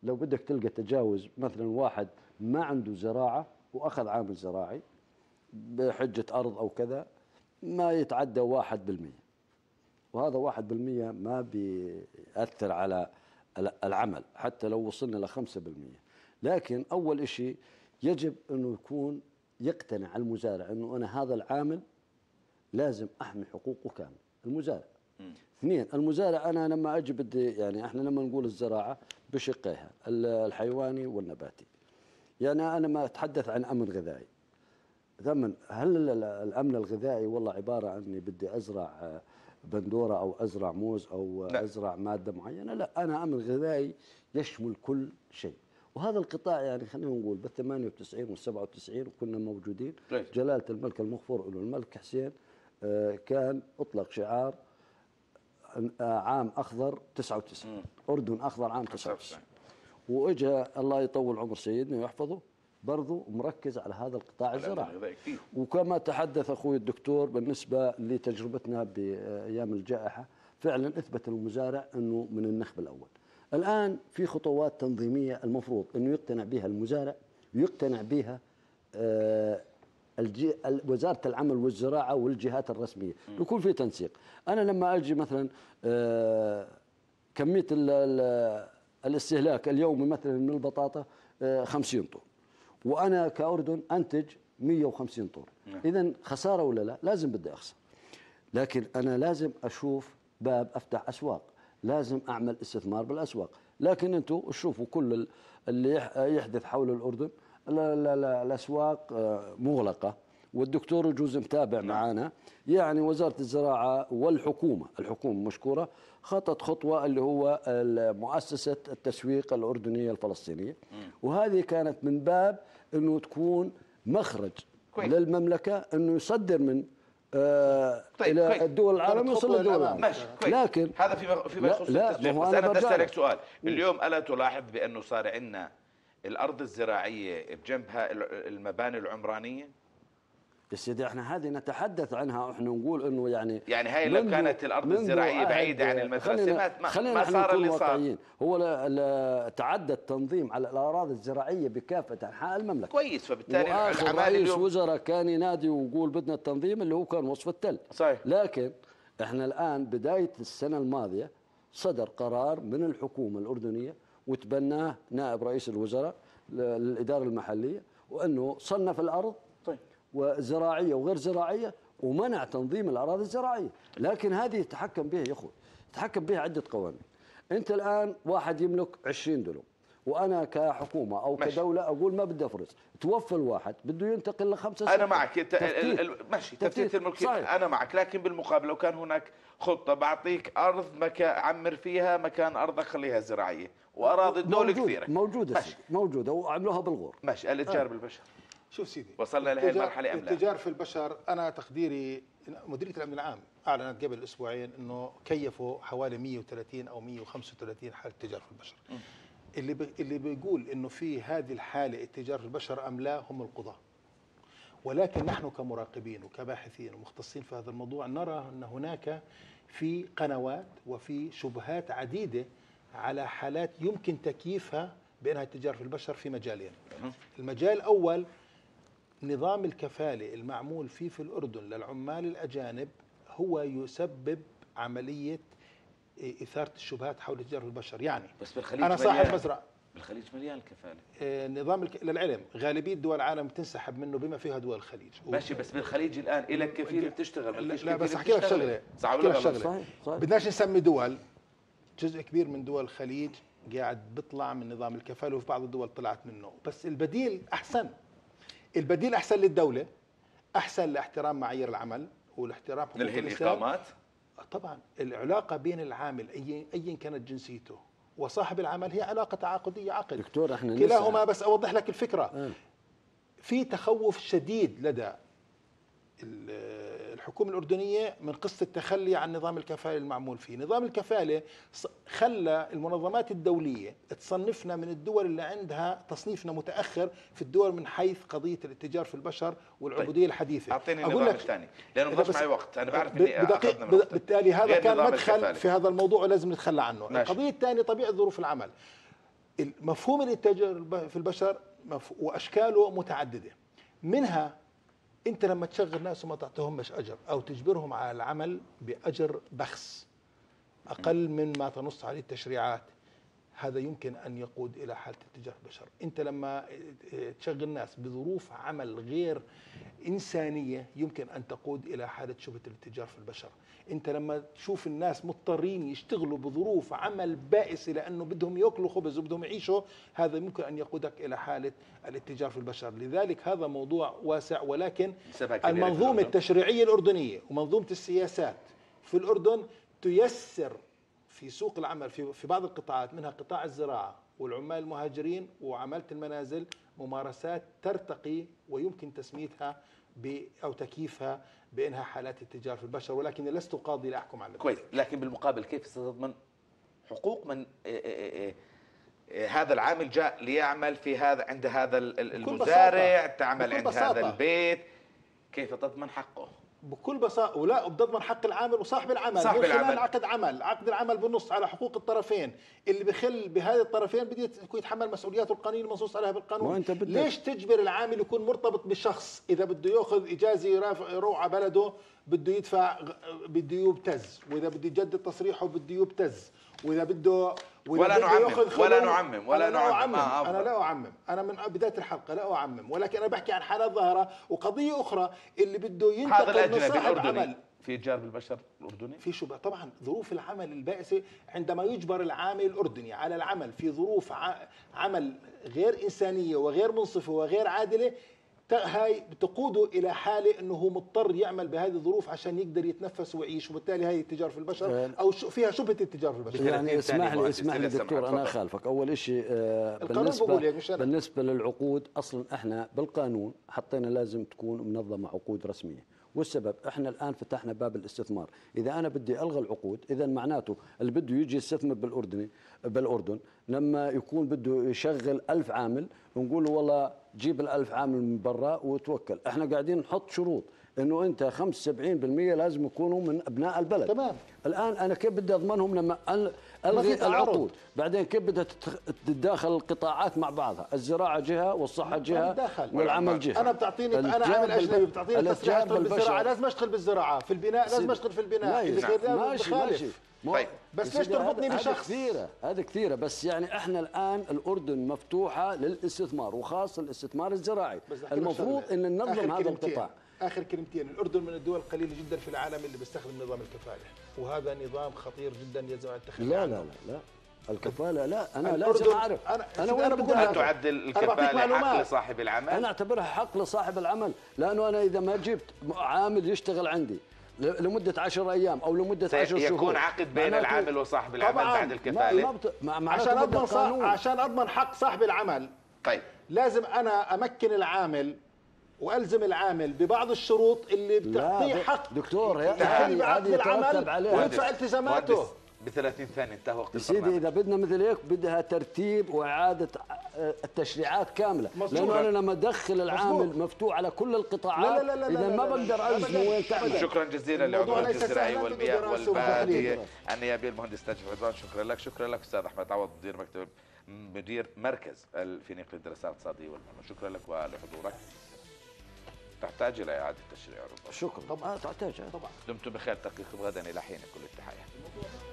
لو بدك تلقى تجاوز مثلا واحد ما عنده زراعة وأخذ عامل زراعي بحجة أرض أو كذا ما يتعدى واحد بالمية، وهذا واحد بالمية ما بيأثر على العمل حتى لو وصلنا لخمسة بالمية. لكن أول إشي يجب أنه يكون يقتنع المزارع أنه أنا هذا العامل لازم أحمي حقوقه كامل المزارع. اثنين، المزارع أنا لما أجي بدي يعني إحنا لما نقول الزراعة بشقيها الحيواني والنباتي، يعني أنا ما أتحدث عن أمن غذائي. ثمن هل الأمن الغذائي والله عبارة عن إني بدي أزرع بندورة أو أزرع موز أو لا. أزرع مادة معينة؟ لا، أنا أمن غذائي يشمل كل شيء. وهذا القطاع يعني خلينا نقول بال ثمانية وتسعين وال سبعة وتسعين وكنا موجودين. طيب. جلالة الملك المغفور له الملك حسين كان أطلق شعار عام أخضر تسعة وتسعين، م. أردن أخضر عام تسعة وتسعين، وإجا الله يطول عمر سيدنا ويحفظه برضو مركز على هذا القطاع الزراعي. وكما تحدث أخوي الدكتور بالنسبة لتجربتنا بأيام الجائحة فعلا أثبت المزارع أنه من النخب الأول. الآن في خطوات تنظيمية المفروض أنه يقتنع بها المزارع ويقتنع بها آه الجي... وزارة العمل والزراعة والجهات الرسمية، يكون في تنسيق. أنا لما أجي مثلا آه كمية ال ال الاستهلاك اليومي مثلا من البطاطا آه خمسين طن، وأنا كأردن أنتج مئة وخمسين طن، إذن خسارة ولا لا؟ لازم بدي أخسر. لكن أنا لازم أشوف باب أفتح أسواق، لازم أعمل استثمار بالأسواق. لكن أنتم شوفوا كل اللي يحدث حول الأردن لا لا لا الأسواق مغلقة، والدكتور يجوز متابع معنا. يعني وزارة الزراعة والحكومة الحكومة مشكورة خطت خطوة اللي هو مؤسسة التسويق الأردنية الفلسطينية، وهذه كانت من باب أنه تكون مخرج كويس. للمملكة أنه يصدر من آه طيب إلى كويس. الدول العالم يوصل للدول العالم. لكن هذا في في بخصوص التسويق. بس أنا بدي أسألك سؤال، اليوم ألا تلاحظ بأنه صار عندنا الأرض الزراعية بجنبها المباني العمرانية؟ يا سيدي احنا هذه نتحدث عنها، احنا نقول انه يعني يعني هاي لو كانت الارض الزراعيه بعيده عن المدرسه ما ما صار اللي صار. هو تعدى التنظيم على الاراضي الزراعيه بكافه انحاء المملكه كويس، فبالتالي واخر رئيس وزراء كان ينادي ويقول بدنا التنظيم اللي هو كان وصف التل. صحيح. لكن احنا الان بدايه السنه الماضيه صدر قرار من الحكومه الاردنيه وتبناه نائب رئيس الوزراء للاداره المحليه، وانه صنف الارض طيب وزراعية وغير زراعية ومنع تنظيم الأراضي الزراعية. لكن هذه يتحكم بها يا أخوي، يتحكم بها عدة قوانين. أنت الآن واحد يملك عشرين دلم وأنا كحكومة أو ماشي. كدولة أقول ما بدي أفرز، توفى الواحد بده ينتقل لخمسة سنين. أنا معك ماشي تفتيت الملكية، أنا معك. لكن بالمقابل لو كان هناك خطة بعطيك أرض مكان عمر فيها مكان أرضك خليها زراعية وأراضي الدولة موجود كثيرة موجودة موجودة وعملوها بالغور. ماشي. الاتجار آه. بالبشر شوف سيدي وصلنا لهي المرحله ام لا؟ التجار في البشر، انا تقديري مديريه الامن العام اعلنت قبل اسبوعين انه كيفوا حوالي مئة وثلاثين او مئة وخمسة وثلاثين حاله تجار في البشر. م. اللي بي اللي بيقول انه في هذه الحاله التجار في البشر ام لا هم القضاه. ولكن نحن كمراقبين وكباحثين ومختصين في هذا الموضوع نرى ان هناك في قنوات وفي شبهات عديده على حالات يمكن تكييفها بانها التجار في البشر في مجالين. المجال الاول نظام الكفالة المعمول فيه في الأردن للعمال الأجانب هو يسبب عملية إثارة الشبهات حول التجارة في البشر. يعني بس بالخليج أنا صاحب مزرعة بالخليج مليان الكفالة. آه نظام الك... للعلم غالبية دول العالم تنسحب منه بما فيها دول الخليج. ماشي. بس بالخليج الآن إلك كفيل بتشتغل. لا, لا بس أحكي لك شغلة أحكي لك شغلة بدناش نسمي دول. جزء كبير من دول الخليج قاعد بيطلع من نظام الكفالة وفي بعض الدول طلعت منه. بس البديل أحسن. البديل أحسن للدولة، أحسن لاحترام معايير العمل والاحترام حقوق الإنسان. الإقامات طبعا العلاقة بين العامل أي أيا كانت جنسيته وصاحب العمل هي علاقة تعاقدية عقد. دكتور احنا كلاهما. بس أوضح لك الفكرة. آه. في تخوف شديد لدى الحكومة الأردنية من قصة التخلي عن نظام الكفالة المعمول فيه. نظام الكفالة خلى المنظمات الدولية تصنفنا من الدول اللي عندها تصنيفنا متأخر في الدول من حيث قضية الاتجار في البشر والعبودية طيب. الحديثة. أعطيني نظام ثاني لأنه ما معي وقت. أنا بعرف إني أخذنا من وقتك. بالتالي هذا كان مدخل في هذا الموضوع ولازم نتخلى عنه. القضية الثانية طبيعة ظروف العمل. مفهوم الاتجار في البشر واشكاله متعدده، منها انت لما تشغل ناس وما تعطيهمش اجر او تجبرهم على العمل باجر بخس اقل من ما تنص عليه التشريعات، هذا يمكن ان يقود الى حاله اتجار البشر. انت لما تشغل ناس بظروف عمل غير انسانيه يمكن ان تقود الى حاله شبهه الاتجار في البشر. انت لما تشوف الناس مضطرين يشتغلوا بظروف عمل بائسه لانه بدهم ياكلوا خبز وبدهم يعيشوا، هذا ممكن ان يقودك الى حاله الاتجار في البشر. لذلك هذا موضوع واسع، ولكن المنظومه التشريعيه الاردنيه ومنظومه السياسات في الاردن تيسر في سوق العمل في في بعض القطاعات، منها قطاع الزراعه والعمال المهاجرين وعماله المنازل، ممارسات ترتقي ويمكن تسميتها او تكييفها بانها حالات اتجار في البشر، ولكن لست قاضي لاحكم على كويس. لكن بالمقابل كيف ستضمن حقوق من إيه إيه إيه هذا العامل جاء ليعمل في هذا عند هذا المزارع، تعمل عند بساطة. هذا البيت، كيف تضمن حقه؟ بكل بساطه، ولا بتضمن حق العامل وصاحب العمل صاحب من خلال العمل. عقد عمل، عقد العمل بنص على حقوق الطرفين، اللي بخل بهذه الطرفين بده يكون يتحمل مسؤولياته القانونيه المنصوص عليها بالقانون. ليش تجبر العامل يكون مرتبط بشخص؟ اذا بده ياخذ اجازه يروح على بلده بده يدفع، بده يبتز، واذا بده يجدد تصريحه بده يبتز، واذا بده ولا نعمم ولا نعمم ولا نعمم آه انا لا اعمم، انا من بدايه الحلقه لا اعمم، ولكن انا بحكي عن حالات ظاهره وقضيه اخرى اللي بده ينتقل من صاحب عمل. في اتجار بالبشر الاردني في شبه طبعا. ظروف العمل البائسه عندما يجبر العامل الاردني على العمل في ظروف عمل غير انسانيه وغير منصفه وغير عادله، هاي بتقوده الى حاله انه هو مضطر يعمل بهذه الظروف عشان يقدر يتنفس ويعيش، وبالتالي هي التجار في البشر او فيها شبهه التجار في البشر. يعني اسمح لي اسمح لي دكتور، انا اخالفك. اول شيء بالنسبه بالنسبه للعقود، اصلا احنا بالقانون حطينا لازم تكون منظمه عقود رسميه، والسبب احنا الان فتحنا باب الاستثمار. اذا انا بدي الغي العقود اذا معناته اللي بده يجي يستثمر بالاردن بالاردن لما يكون بده يشغل ألف عامل ونقول له والله جيب الألف عامل من برا وتوكل. احنا قاعدين نحط شروط انه انت خمسة وسبعين بالمئة لازم يكونوا من ابناء البلد. تمام. الان انا كيف بدي اضمنهم لما الغي العقود؟ بعدين كيف بدها تتداخل القطاعات مع بعضها؟ الزراعه جهه والصحه جهه والعمل جهه. انا بتعطيني انا عامل اجنبي بتعطيني تصريح اشتغل بالزراعه، لازم اشتغل بالزراعه، في البناء لازم اشتغل في البناء، اللي غير ده بخالف. طيب بس ليش تربطني بشخص؟ هذه كثيره هذه كثيره بس يعني احنا الان الاردن مفتوحه للاستثمار وخاصه الاستثمار الزراعي، المفروض ان ننظم هذا القطاع. اخر كلمتين، الاردن من الدول القليله جدا في العالم اللي بيستخدم نظام الكفاله، وهذا نظام خطير جدا يجب ان نتخذ لا لا لا لا الكفاله لا انا لازم اعرف انا انا انا بقول هل تعدل الكفاله حق لصاحب العمل؟ انا اعتبرها حق لصاحب العمل، لانه انا اذا ما جبت عامل يشتغل عندي لمده عشر ايام او لمده عشر شهور يكون عقد بين العامل وصاحب العمل بعد الكفاله عشان اضمن صاحب عشان اضمن حق صاحب العمل. طيب لازم انا امكن العامل والزم العامل ببعض الشروط اللي بتعطيه حق دكتور هذه هذه يترتب عليها ويدفع التزاماته. ب ثلاثين ثانيه انتهى وقت سيدي. اذا بدنا مثل هيك بدها ترتيب واعاده التشريعات كامله، لانه انا لما ادخل العامل مزبوط. مفتوح على كل القطاعات، لا لا لا اذا ما بقدر الزمه وين تعمل. شكرا جزيلا لعضو المجلس الزراعي والمياه والباديه النيابي المهندس ناجف عدوان. شكرا لك. شكرا لك استاذ احمد عوض مدير مكتب مدير مركز الفينيقي للدراسات الاقتصاديه والماليه. شكرا لك ولحضورك. تحتاج الى اعاده تشريع ربما. شكرا. طبعا تحتاج طبعا. دمتم بخير. تلقيكم غدا الى حين. كل التحيه.